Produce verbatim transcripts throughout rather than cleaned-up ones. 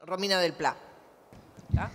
Romina del Pla. ¿Ah?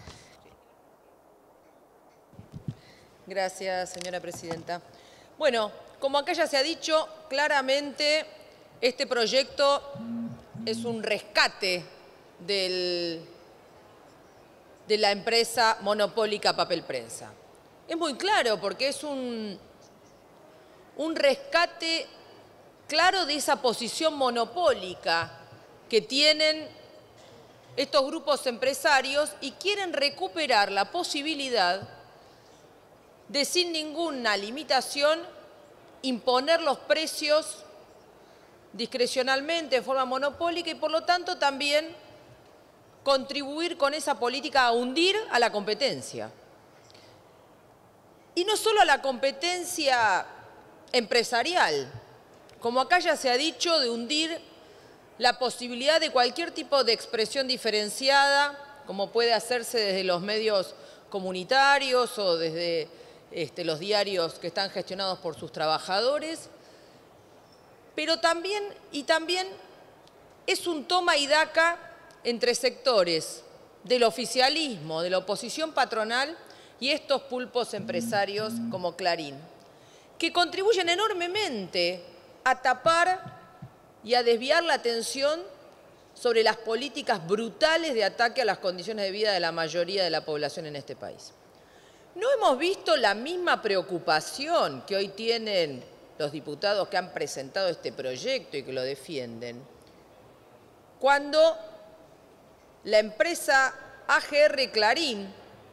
Gracias, señora presidenta. Bueno, como acá ya se ha dicho, claramente este proyecto es un rescate del, de la empresa monopólica Papel Prensa. Es muy claro porque es un, un rescate claro de esa posición monopólica que tienen estos grupos empresarios y quieren recuperar la posibilidad de sin ninguna limitación imponer los precios discrecionalmente de forma monopólica y por lo tanto también contribuir con esa política a hundir a la competencia. Y no solo a la competencia empresarial, como acá ya se ha dicho, de hundir la posibilidad de cualquier tipo de expresión diferenciada, como puede hacerse desde los medios comunitarios o desde este, los diarios que están gestionados por sus trabajadores, pero también, y también es un toma y daca entre sectores del oficialismo, de la oposición patronal y estos pulpos empresarios como Clarín, que contribuyen enormemente a tapar y a desviar la atención sobre las políticas brutales de ataque a las condiciones de vida de la mayoría de la población en este país. ¿No hemos visto la misma preocupación que hoy tienen los diputados que han presentado este proyecto y que lo defienden, cuando la empresa A G R Clarín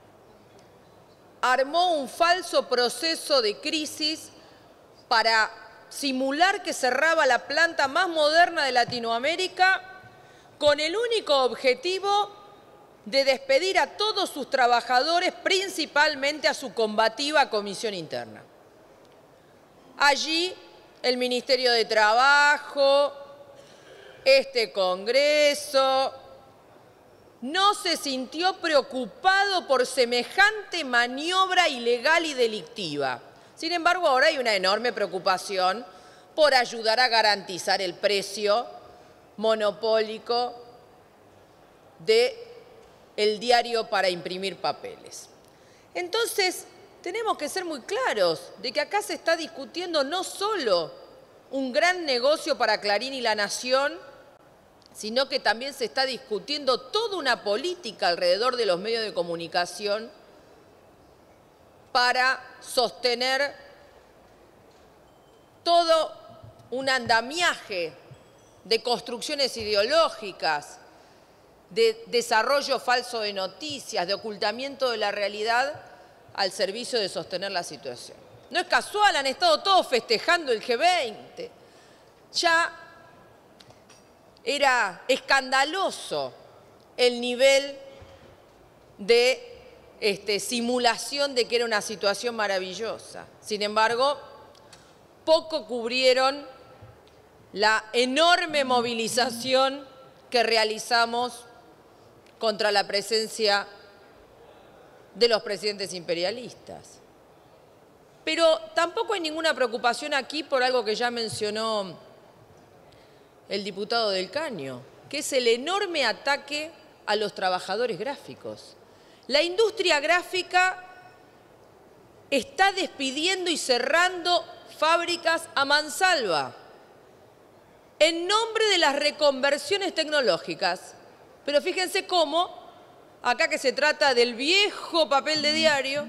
armó un falso proceso de crisis para simular que cerraba la planta más moderna de Latinoamérica con el único objetivo de despedir a todos sus trabajadores, principalmente a su combativa comisión interna? Allí el Ministerio de Trabajo, este Congreso, no se sintió preocupado por semejante maniobra ilegal y delictiva. Sin embargo, ahora hay una enorme preocupación por ayudar a garantizar el precio monopólico del diario para imprimir papeles. Entonces, tenemos que ser muy claros de que acá se está discutiendo no solo un gran negocio para Clarín y La Nación, sino que también se está discutiendo toda una política alrededor de los medios de comunicación para sostener todo un andamiaje de construcciones ideológicas, de desarrollo falso de noticias, de ocultamiento de la realidad al servicio de sostener la situación. No es casual, han estado todos festejando el G veinte. Ya era escandaloso el nivel de Este, simulación de que era una situación maravillosa. Sin embargo, poco cubrieron la enorme movilización que realizamos contra la presencia de los presidentes imperialistas. Pero tampoco hay ninguna preocupación aquí por algo que ya mencionó el diputado del Caño, que es el enorme ataque a los trabajadores gráficos. La industria gráfica está despidiendo y cerrando fábricas a mansalva en nombre de las reconversiones tecnológicas. Pero fíjense cómo, acá que se trata del viejo papel de diario,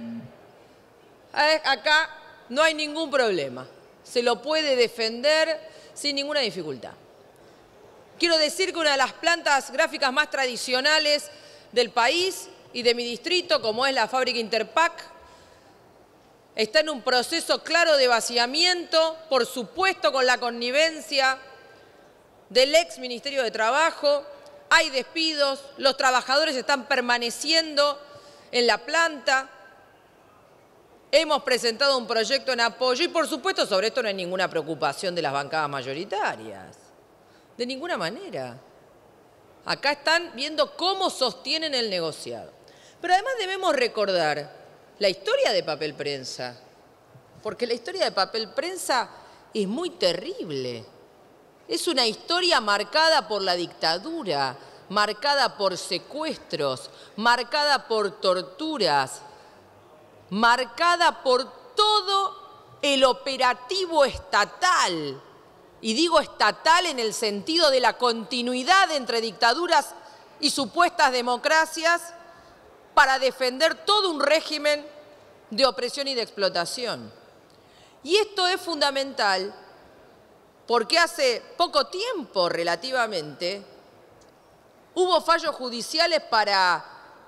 acá no hay ningún problema. Se lo puede defender sin ninguna dificultad. Quiero decir que una de las plantas gráficas más tradicionales del país y de mi distrito, como es la fábrica Interpac, está en un proceso claro de vaciamiento, por supuesto con la connivencia del ex Ministerio de Trabajo. Hay despidos, los trabajadores están permaneciendo en la planta. Hemos presentado un proyecto en apoyo y, por supuesto, sobre esto no hay ninguna preocupación de las bancadas mayoritarias. De ninguna manera. Acá están viendo cómo sostienen el negociado. Pero además debemos recordar la historia de Papel Prensa, porque la historia de Papel Prensa es muy terrible. Es una historia marcada por la dictadura, marcada por secuestros, marcada por torturas, marcada por todo el operativo estatal, y digo estatal en el sentido de la continuidad entre dictaduras y supuestas democracias para defender todo un régimen de opresión y de explotación. Y esto es fundamental porque hace poco tiempo relativamente hubo fallos judiciales para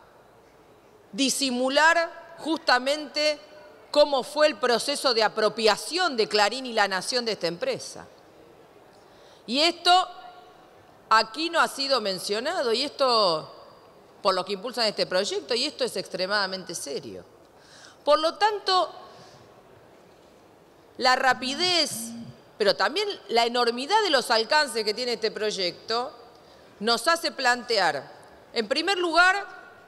disimular justamente cómo fue el proceso de apropiación de Clarín y La Nación de esta empresa. Y esto aquí no ha sido mencionado, y esto por los que impulsan este proyecto, y esto es extremadamente serio. Por lo tanto, la rapidez, pero también la enormidad de los alcances que tiene este proyecto, nos hace plantear, en primer lugar,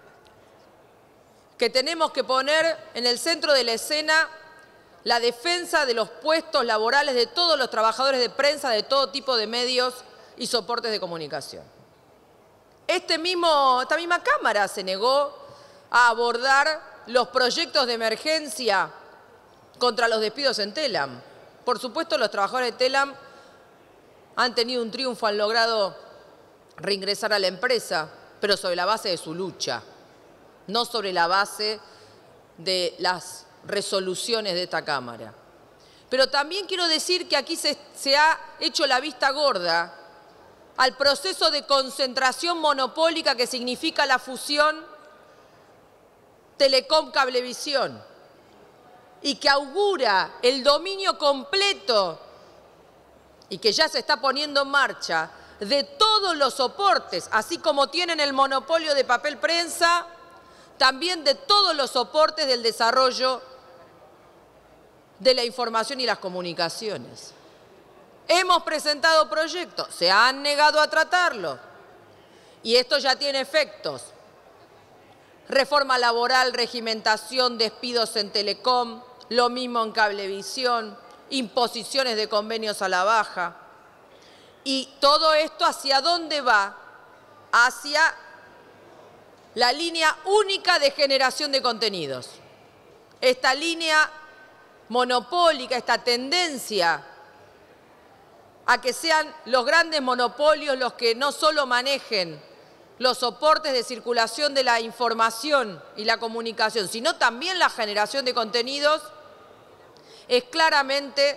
que tenemos que poner en el centro de la escena la defensa de los puestos laborales de todos los trabajadores de prensa, de todo tipo de medios y soportes de comunicación. Este mismo, esta misma Cámara se negó a abordar los proyectos de emergencia contra los despidos en Telam. Por supuesto, los trabajadores de Telam han tenido un triunfo, han logrado reingresar a la empresa, pero sobre la base de su lucha, no sobre la base de las resoluciones de esta Cámara. Pero también quiero decir que aquí se, se ha hecho la vista gorda al proceso de concentración monopólica que significa la fusión Telecom-Cablevisión y que augura el dominio completo y que ya se está poniendo en marcha de todos los soportes, así como tienen el monopolio de papel prensa, también de todos los soportes del desarrollo de la información y las comunicaciones. Hemos presentado proyectos, se han negado a tratarlos, y esto ya tiene efectos. Reforma laboral, regimentación, despidos en Telecom, lo mismo en Cablevisión, imposiciones de convenios a la baja. Y todo esto, ¿hacia dónde va? Hacia la línea única de generación de contenidos. Esta línea monopólica, esta tendencia a que sean los grandes monopolios los que no solo manejen los soportes de circulación de la información y la comunicación, sino también la generación de contenidos, es claramente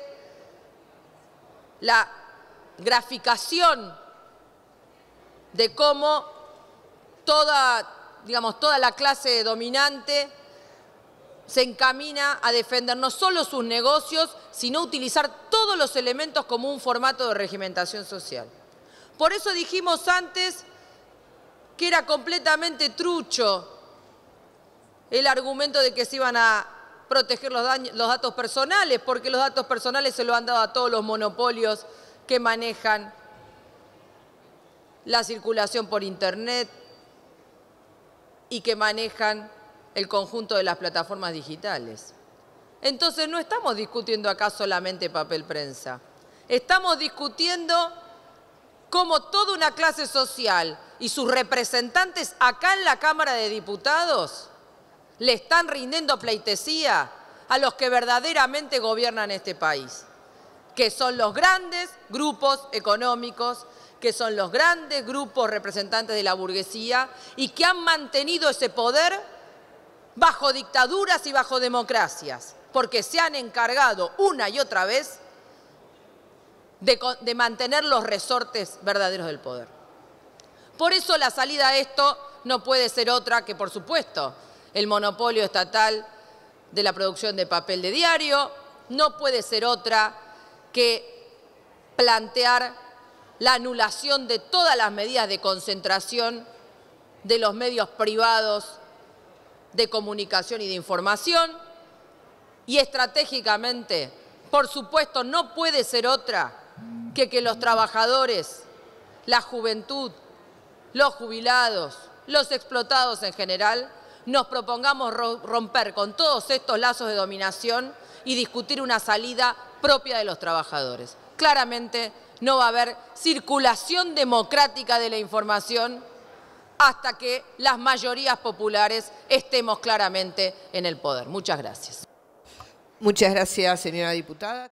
la graficación de cómo toda, digamos, toda la clase dominante se encamina a defender no solo sus negocios, sino utilizar todos los elementos como un formato de regimentación social. Por eso dijimos antes que era completamente trucho el argumento de que se iban a proteger los, daños, los datos personales, porque los datos personales se lo han dado a todos los monopolios que manejan la circulación por Internet y que manejan el conjunto de las plataformas digitales. Entonces no estamos discutiendo acá solamente papel prensa, estamos discutiendo cómo toda una clase social y sus representantes acá en la Cámara de Diputados le están rindiendo pleitesía a los que verdaderamente gobiernan este país, que son los grandes grupos económicos, que son los grandes grupos representantes de la burguesía y que han mantenido ese poder bajo dictaduras y bajo democracias, porque se han encargado una y otra vez de, de mantener los resortes verdaderos del poder. Por eso la salida a esto no puede ser otra que, por supuesto, el monopolio estatal de la producción de papel de diario, no puede ser otra que plantear la anulación de todas las medidas de concentración de los medios privados de comunicación y de información, y estratégicamente, por supuesto, no puede ser otra que que los trabajadores, la juventud, los jubilados, los explotados en general, nos propongamos romper con todos estos lazos de dominación y discutir una salida propia de los trabajadores. Claramente no va a haber circulación democrática de la información hasta que las mayorías populares estemos claramente en el poder. Muchas gracias. Muchas gracias, señora diputada.